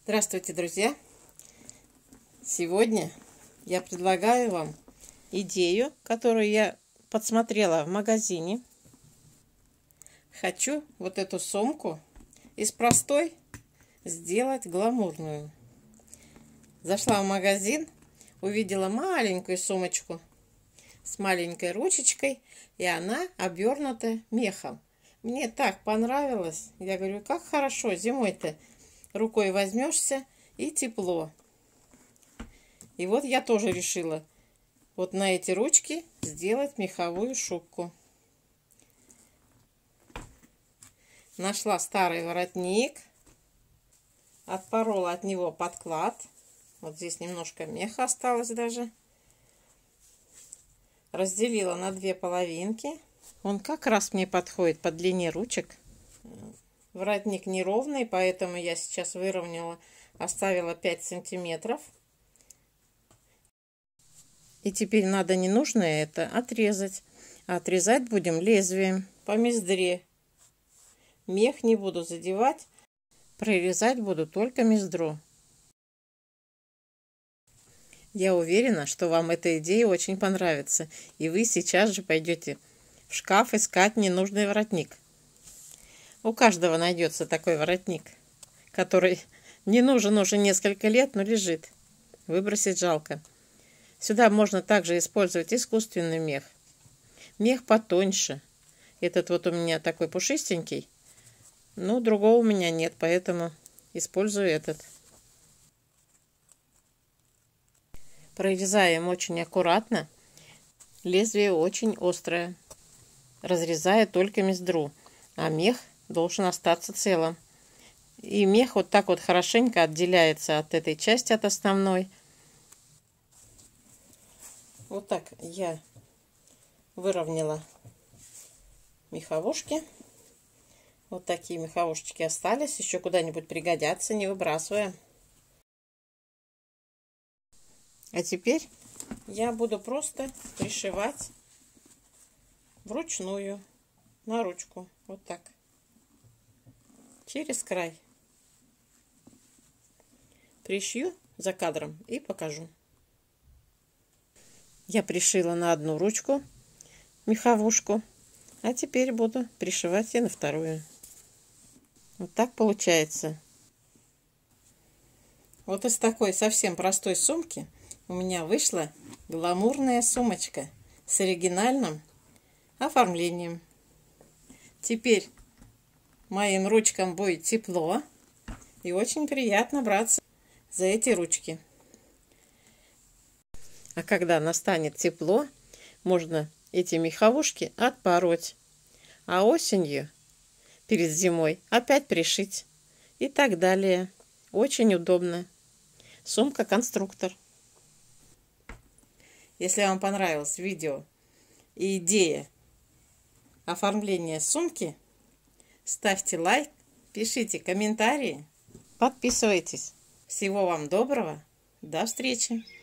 Здравствуйте, друзья! Сегодня я предлагаю вам идею, которую я подсмотрела в магазине. Хочу вот эту сумку из простой сделать гламурную. Зашла в магазин, увидела маленькую сумочку с маленькой ручечкой, и она обернута мехом. Мне так понравилось. Я говорю, как хорошо зимой-то. Рукой возьмешься и тепло. И вот я тоже решила вот на эти ручки сделать меховую шубку. Нашла старый воротник, отпорола от него подклад. Вот здесь немножко меха осталось даже. Разделила на две половинки. Он как раз мне подходит по длине ручек. Воротник неровный, поэтому я сейчас выровняла, оставила 5 сантиметров. И теперь надо ненужное это отрезать. А отрезать будем лезвием по мездре. Мех не буду задевать, прорезать буду только мездру. Я уверена, что вам эта идея очень понравится, и вы сейчас же пойдете в шкаф искать ненужный воротник. У каждого найдется такой воротник, который не нужен уже несколько лет, но лежит. Выбросить жалко. Сюда можно также использовать искусственный мех. Мех потоньше. Этот вот у меня такой пушистенький. Но другого у меня нет, поэтому использую этот. Прорезаем очень аккуратно. Лезвие очень острое. Разрезая только мездру, а мех должен остаться целым. И мех вот так вот хорошенько отделяется от этой части, от основной. Вот так я выровняла меховушки. Вот такие меховушечки остались. Еще куда-нибудь пригодятся, не выбрасываем. А теперь я буду просто пришивать вручную на ручку. Вот так. Через край. Пришью за кадром и покажу. Я пришила на одну ручку меховушку, а теперь буду пришивать и на вторую. Вот так получается. Вот из такой совсем простой сумки у меня вышла гламурная сумочка с оригинальным оформлением. Теперь моим ручкам будет тепло и очень приятно браться за эти ручки. А когда настанет тепло, можно эти меховушки отпороть, а осенью, перед зимой, опять пришить и так далее. Очень удобно. Сумка-конструктор. Если вам понравилось видео и идея оформления сумки, ставьте лайк, пишите комментарии, подписывайтесь. Всего вам доброго, до встречи!